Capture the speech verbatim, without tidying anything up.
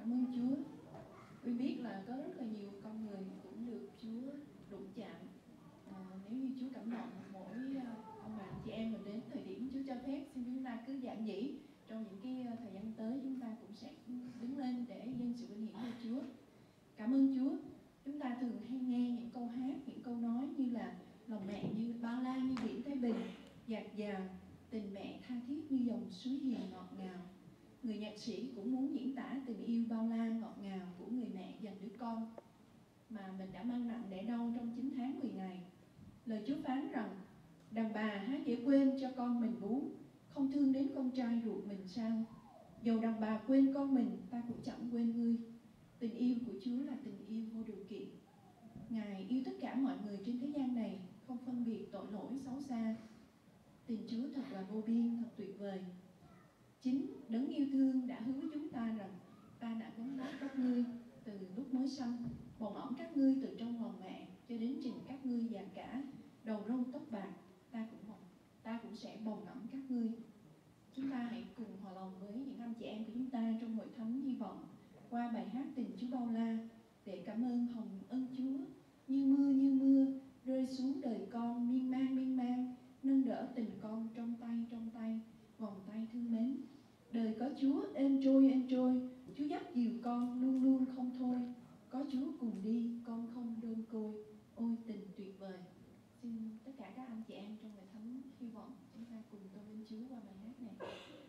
Cảm ơn Chúa. Uyên biết là có rất là nhiều con người cũng được Chúa đụng chạm. À, nếu như Chúa cảm động mỗi ông bà anh chị em mình đến thời điểm Chúa cho phép, xin chúng ta cứ giảng dĩ trong những cái thời gian tới, chúng ta cũng sẽ đứng lên để dâng sự vinh hiển cho Chúa. Cảm ơn Chúa. Chúng ta thường hay nghe những câu hát, những câu nói như là lòng mẹ như bao la như biển Thái Bình, dạt dào, tình mẹ tha thiết như dòng suối hiền ngọt ngào. Người nhạc sĩ cũng muốn diễn tả tình yêu bao la ngọt ngào của người mẹ dành đứa con mà mình đã mang nặng đẻ đau trong chín tháng mười ngày. Lời Chúa phán rằng, đàn bà há dễ quên cho con mình bú, không thương đến con trai ruột mình sao? Dầu đàn bà quên con mình, ta cũng chẳng quên ngươi. Tình yêu của Chúa là tình yêu vô điều kiện. Ngài yêu tất cả mọi người trên thế gian này, không phân biệt tội lỗi xấu xa. Tình Chúa thật là vô biên, thật tuyệt vời. Chính đấng yêu thương đã hứa với chúng ta rằng ta đã gắn bó các ngươi từ lúc mới sanh, bồng ẵm các ngươi từ trong lòng mẹ cho đến chừng các ngươi già cả, đầu râu tóc bạc, ta cũng bồng, ta cũng sẽ bồng ẵm các ngươi. Chúng ta hãy cùng hòa lòng với những anh chị em của chúng ta trong hội thánh hy vọng qua bài hát Tình Chúa Bao La để cảm ơn hồng ân Chúa như mưa như mưa rơi xuống đời con miên man miên man, nâng đỡ tình con trong tay trong tay, vòng tay thương mến. Đời có Chúa êm trôi êm trôi, Chúa dắt dìu con luôn luôn không thôi. Có Chúa cùng đi, con không đơn côi, ôi tình tuyệt vời. Xin tất cả các anh chị em trong hội thánh hy vọng chúng ta cùng tôn vinh Chúa qua bài hát này.